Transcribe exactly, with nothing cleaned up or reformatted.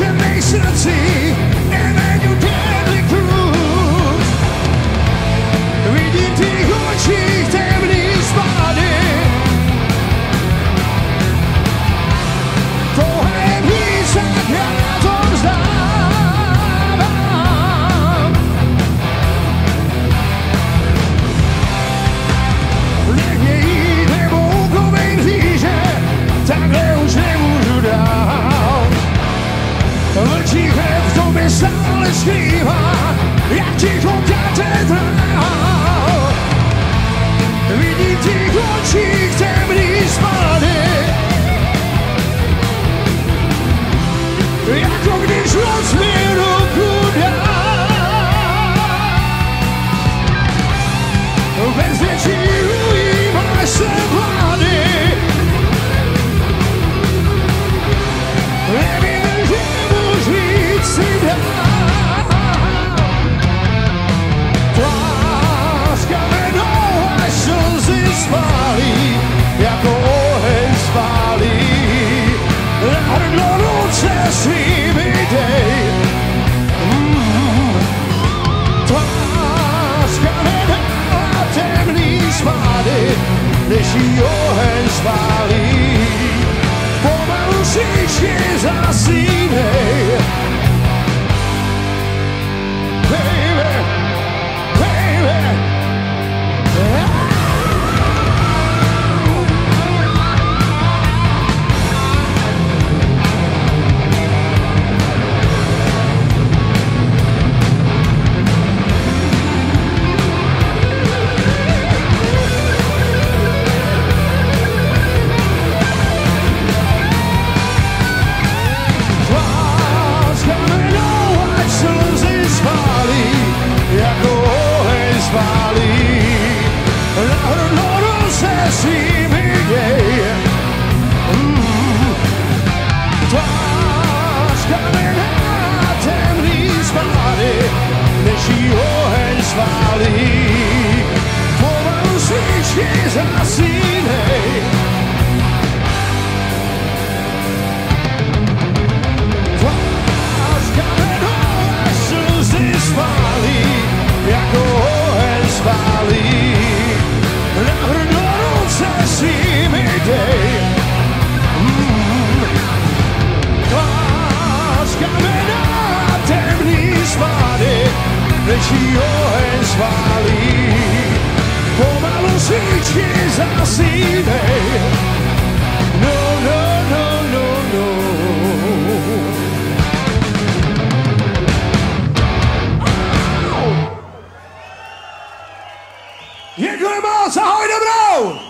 mých srdcích nevedu deadly cruise. Vidím v těch očích temný spády. Pohem písat já to vzdávám. Nech mě jít nebo ukovej mříže, takhle už nemůžu dál. Vlčí krev v tobě stále skrývá, jak ticho katedrál. Vidím v těch očích temný spády, jako když noc mi ruku dá. Bez větší ujímáš se vlády. Nevím, že můžu víc si dát. Tvář kamenou až slzy spálí, jako oheň spálí. Na hrdlo ruce svými dej. Mm. Tvář kamená temný spády, než jí oheň spálí. Pomalu příště zasínej. Baby, baby. Zasínej. Tvář kamenou až slzy spálí, jako oheň spálí. Na hrdlo ruce svými dej. Mm. Tvář kamená temný spády, než jí oheň spálí. Pomalu svíčky zasínej. No, no, no, no, no. Děkuji moc, ahoj dobrou!